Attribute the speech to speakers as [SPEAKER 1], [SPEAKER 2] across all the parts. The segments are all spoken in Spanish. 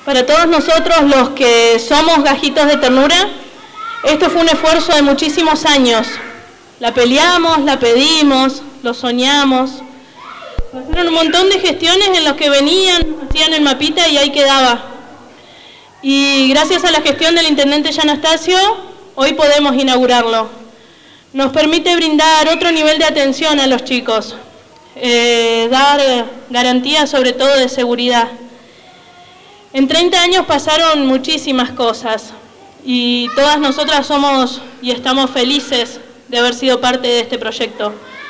[SPEAKER 1] Para todos nosotros los que somos gajitos de ternura, esto fue un esfuerzo de muchísimos años. La peleamos, la pedimos, lo soñamos. Pasaron un montón de gestiones en los que venían, hacían el mapita y ahí quedaba. Y gracias a la gestión del intendente Anastasio, hoy podemos inaugurarlo. Nos permite brindar otro nivel de atención a los chicos, dar garantías sobre todo de seguridad. En 30 años pasaron muchísimas cosas y todas nosotras somos y estamos felices de haber sido parte de este proyecto.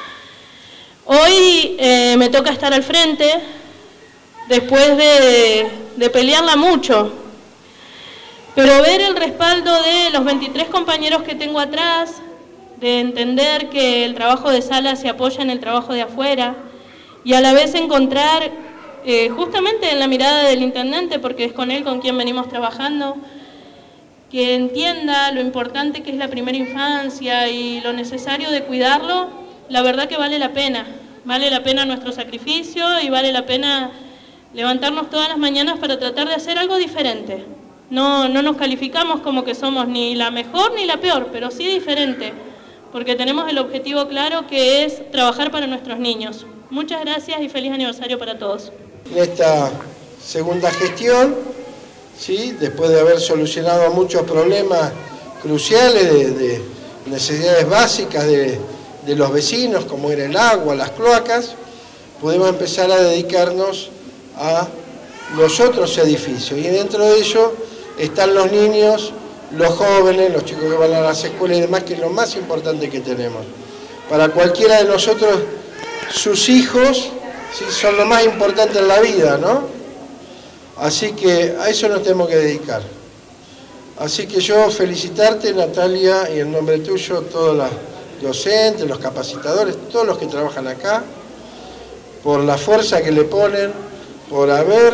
[SPEAKER 1] Hoy me toca estar al frente, después de pelearla mucho, pero ver el respaldo de los 23 compañeros que tengo atrás, de entender que el trabajo de sala se apoya en el trabajo de afuera y a la vez encontrar justamente en la mirada del intendente, porque es con él con quien venimos trabajando, que entienda lo importante que es la primera infancia y lo necesario de cuidarlo. La verdad que vale la pena nuestro sacrificio y vale la pena levantarnos todas las mañanas para tratar de hacer algo diferente. No nos calificamos como que somos ni la mejor ni la peor, pero sí diferente, porque tenemos el objetivo claro que es trabajar para nuestros niños. Muchas gracias y feliz aniversario para todos.
[SPEAKER 2] En esta segunda gestión, ¿sí?, después de haber solucionado muchos problemas cruciales de necesidades básicas de los vecinos, como era el agua, las cloacas, pudimos empezar a dedicarnos a los otros edificios. Y dentro de ello están los niños, los jóvenes, los chicos que van a las escuelas y demás, que es lo más importante que tenemos. Para cualquiera de nosotros, sus hijos, ¿sí?, son lo más importante en la vida, ¿no? Así que a eso nos tenemos que dedicar. Así que yo felicitarte, Natalia, y en nombre tuyo, todos los docentes, los capacitadores, todos los que trabajan acá, por la fuerza que le ponen, por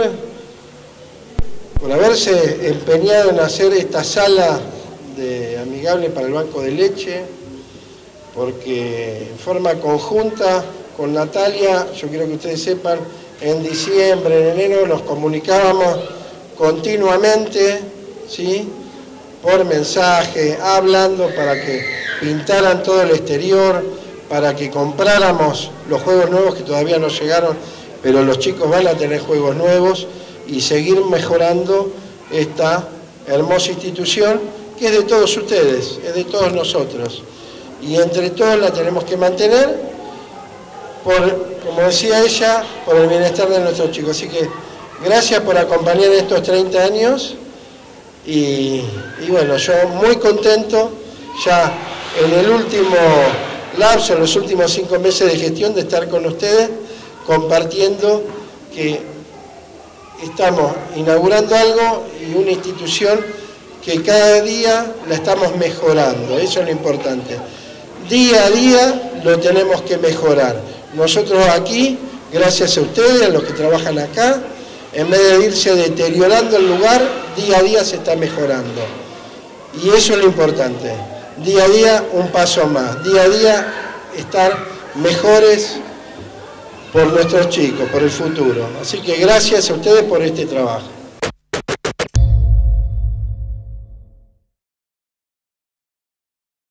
[SPEAKER 2] haberse empeñado en hacer esta sala amigable para el banco de leche, porque en forma conjunta con Natalia, yo quiero que ustedes sepan, en diciembre, en enero nos comunicábamos continuamente, ¿sí?, por mensaje, hablando para que pintaran todo el exterior, para que compráramos los juegos nuevos que todavía no llegaron, pero los chicos van a tener juegos nuevos y seguir mejorando esta hermosa institución que es de todos ustedes, es de todos nosotros. Y entre todos la tenemos que mantener, como decía ella, por el bienestar de nuestros chicos. Así que gracias por acompañar estos 30 años y bueno, yo muy contento ya en el último lapso, en los últimos 5 meses de gestión, de estar con ustedes compartiendo que estamos inaugurando algo y una institución que cada día la estamos mejorando. Eso es lo importante. Día a día lo tenemos que mejorar. Nosotros aquí, gracias a ustedes, a los que trabajan acá, en vez de irse deteriorando el lugar, día a día se está mejorando. Y eso es lo importante. Día a día un paso más. Día a día estar mejores por nuestros chicos, por el futuro. Así que gracias a ustedes por este trabajo.